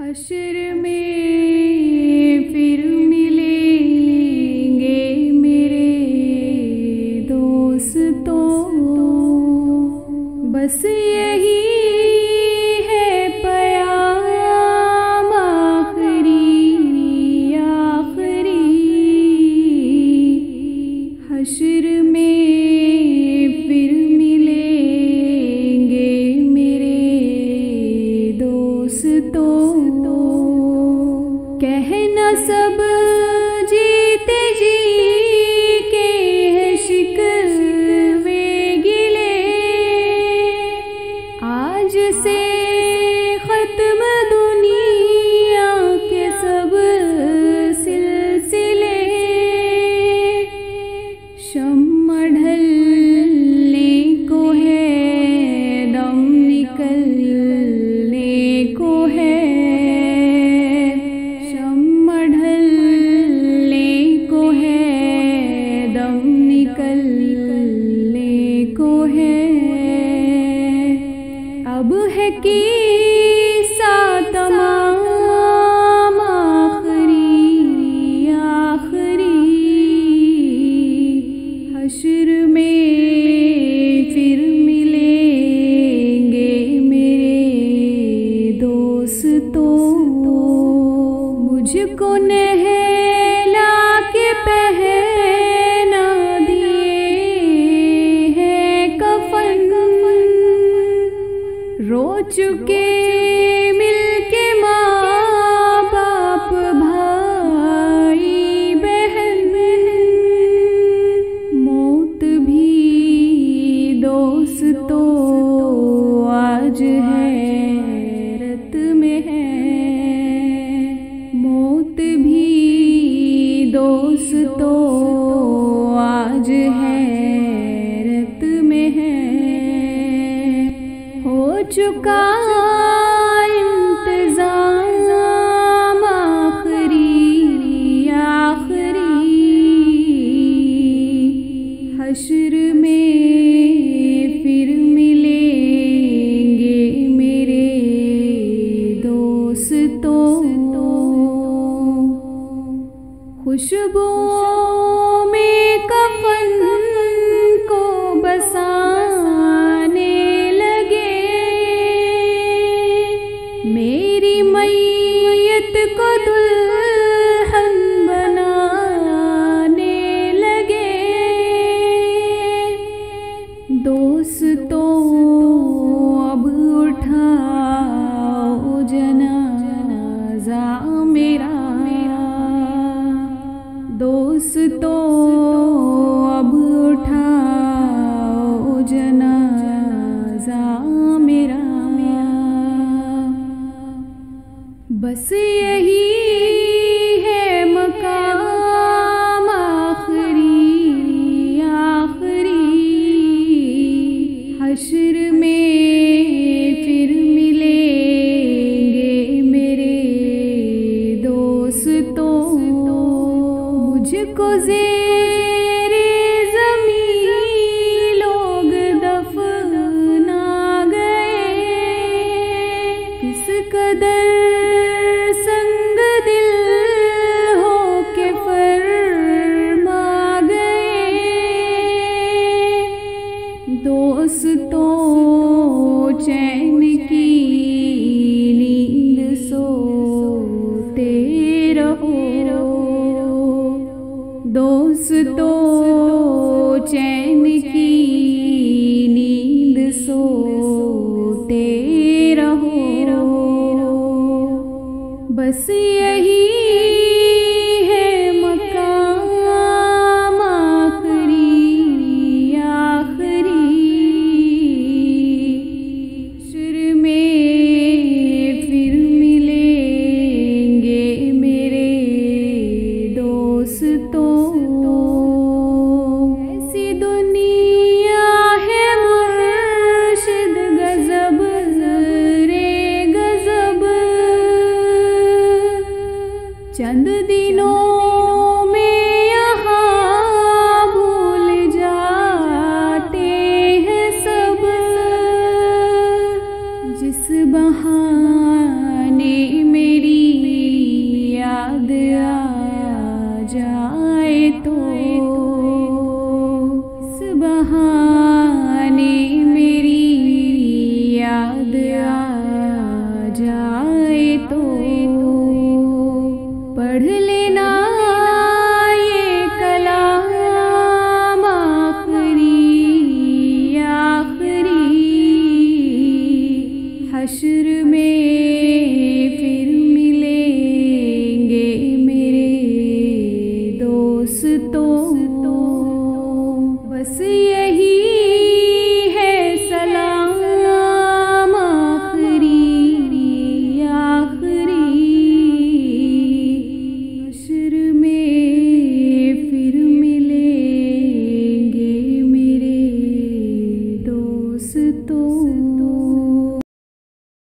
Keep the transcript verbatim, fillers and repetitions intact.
हश्र में फिर मिलेंगे मेरे दोस्तों, बस यही है पयाम आखिरी आखिरी। हश्र में फिर मिलेंगे मेरे दोस्तों, कहना सब जीते जी के है शिकवे गिले, आज से खत्म दुनिया के सब सिलसिले। शम्मा ढलने को है, दम निकलने को है, निकलने को है। अब है कि सा तमाम आखिरी आखिरी। हश्र में फिर मिलेंगे मेरे दोस्तों, मुझको नहला के पहना रो चुके मिलके माँ बाप भाई बहन, मौत भी दोस्तों आज हैरत में है, मौत भी दोस्तों आज हैरत में है। हो चुका इंतज़ाम आखिरी आखिरी। हश्र में फिर मिलेंगे मेरे दोस्तों, खुशबुओं में कफन को बसाने लगे, मेरी मैयत को दुल्हन बनाने लगे। दोस्तों अब उठाओ जनाजा मेरा, दोस्तों अब उठाओ जनाजा मेरा। बस यही है मकाम आखिरी आखिरी। हश्र में फिर मिलेंगे मेरे दोस्तों, मुझको ज़ेरे ज़मीं लोग दफना गए, किस कदर संग दिल हो के फरमा गए। दोस्तों चैन की नींद सोते रहो, दोस्तों चैन की नींद सोते रहो, बस यही है मकाम आखिरी आखिरी। हश्र में फिर मिलेंगे मेरे दोस्तों, ऐसी दुनिया है मुर्शिद गजब रे गजब। चंद दिनों में यहाँ भूल जाते हैं सब, जिस बहाने मेरी आ जाए तो इस बहाने मेरी याद आ जाए तो पढ़ लेना ये कलाम आखिरी आखिरी हश्र में